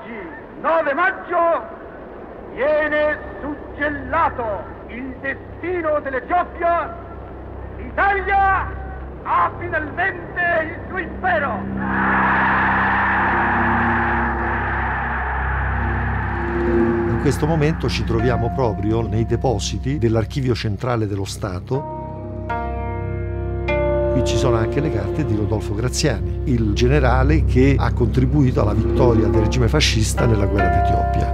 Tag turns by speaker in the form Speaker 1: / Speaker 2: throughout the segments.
Speaker 1: Oggi, 9 maggio, viene suggellato il destino dell'Etiopia. L'Italia ha finalmente il suo impero.
Speaker 2: In questo momento ci troviamo proprio nei depositi dell'Archivio Centrale dello Stato. Qui ci sono anche le carte di Rodolfo Graziani, il generale che ha contribuito alla vittoria del regime fascista nella guerra d'Etiopia.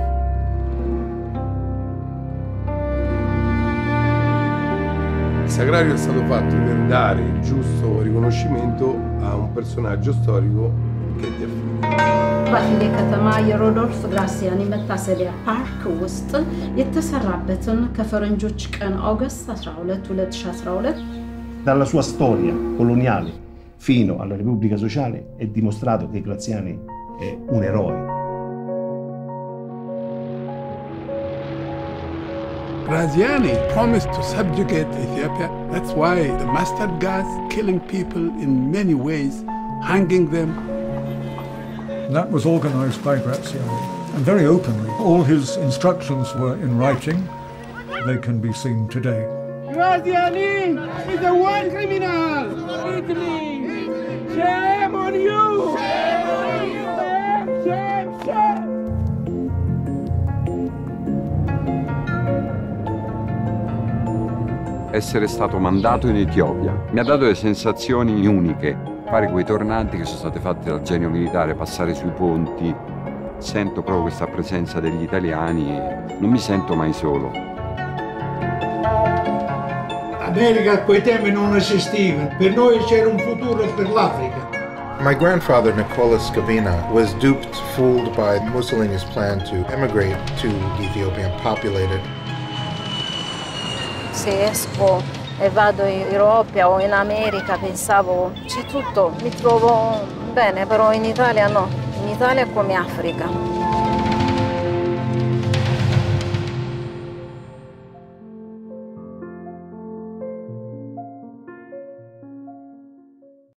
Speaker 3: Il sagrario è stato fatto per dare il giusto riconoscimento a un personaggio storico che è di Africa.
Speaker 4: በፊሌ ከተማ የሮዶልፍ ግራሲያኒ መታሰቢያ ፓርክ ውስጥ የተሰራበትን ከፈረንጆች ቀን ኦገስት 12 2012
Speaker 5: dalla sua storia coloniale fino alla Repubblica Sociale è dimostrato che Graziani è un eroe.
Speaker 6: Graziani promised to subjugate Ethiopia. That's why the mustard gas, killing people in many ways, hanging them.
Speaker 7: That was organized by Graziani, and very openly. All his instructions were in writing. They can be seen today.
Speaker 8: Graziani is a war criminal! Italy! Shame on you! Shame on you! Shame, shame!
Speaker 9: Essere stato mandato in Etiopia mi ha dato delle sensazioni uniche. Fare quei tornanti che sono state fatte dal genio militare, passare sui ponti, sento proprio questa presenza degli italiani e non mi sento mai solo.
Speaker 10: L'America a quei tempi non esistiva, per noi c'era un futuro per l'Africa.
Speaker 11: My grandfather, Nicola Scavina, was duped, fooled by Mussolini's plan to emigrate to Ethiopia and populate it.
Speaker 12: Se esco e vado in Europa o in America pensavo c'è tutto, mi trovo bene, però in Italia no, in Italia è come Africa.